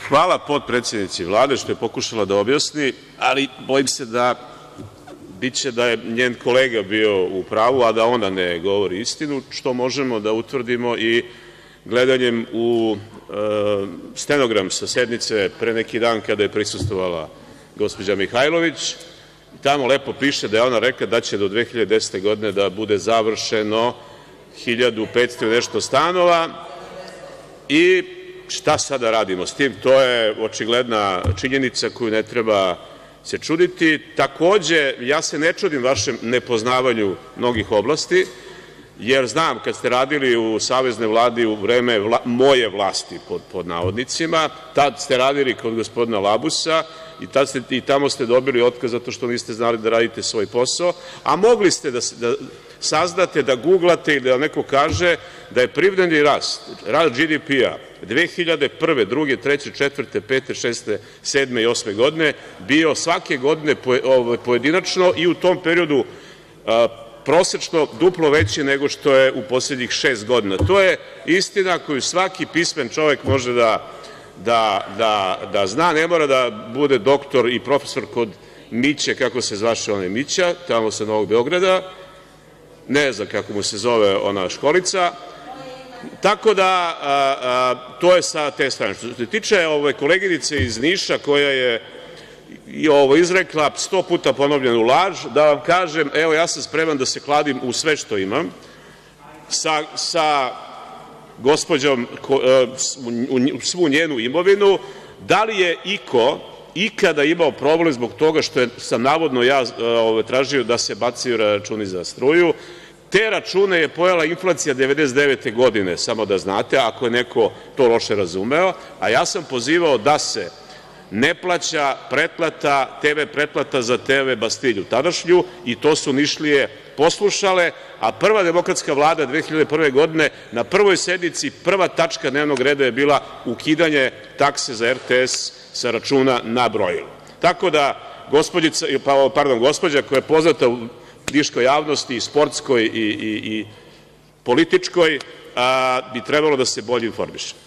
Hvala potpredsednici Vlade što je pokušala da objasni, ali bojim se da biće da je njen kolega bio u pravu, a da ona ne govori istinu, što možemo da utvrdimo i gledanjem u stenogram sa sednice pre neki dan kada je prisustvovala gospođa Mihajlović. Tamo lepo piše da je ona rekla da će do 2010. godine da bude završeno 1500 i nešto stanova. I šta sad da radimo s tim? To je očigledna činjenica koju ne treba se čuditi. Takođe, ja se ne čudim vašem nepoznavanju mnogih oblasti, jer znam kad ste radili u Saveznoj vladi u vreme moje vlasti, pod navodnicima, tad ste radili kod gospodina Labusa i tamo ste dobili otkaz zato što niste znali da radite svoj posao, a mogli ste da saznate, da guglate ili da neko kaže da je privredni rast GDP-a 2001, 2, 3, 4, 5, 6, 7. i 8. godine bio svake godine pojedinačno i u tom periodu prosečno duplo veći nego što je u poslednjih 6 godina. To je istina koju svaki pismen čovek može da zna, ne mora da bude doktor i profesor kod Miće, kako se zvaše onaj Mića, tamo sa Novog Beograda, ne znam kako mu se zove ona školica, tako da to je sa te strane. Što se tiče koleginice iz Niša koja je izrekla 100 puta ponovljenu laž, da vam kažem, evo ja sam spreman da se kladim u sve što imam, sa gospođom, svu njenu imovinu, da li je iko ikada imao problem zbog toga što sam navodno ja tražio da se bacaju računi za struju. Te račune je pojela inflacija 1999. godine, samo da znate, ako je neko to loše razumeo, a ja sam pozivao da se ne plaća pretplata, TV pretplata za TV Bastilju tadašnju, i to su Nišlije poslušale, a prva demokratska vlada 2001. godine na prvoj sednici, prva tačka dnevnog reda je bila ukidanje takse za RTS sa računa na brojilu. Tako da gospođa koja je poznata u niškoj javnosti, sportskoj i političkoj, bi trebalo da se bolje informiše.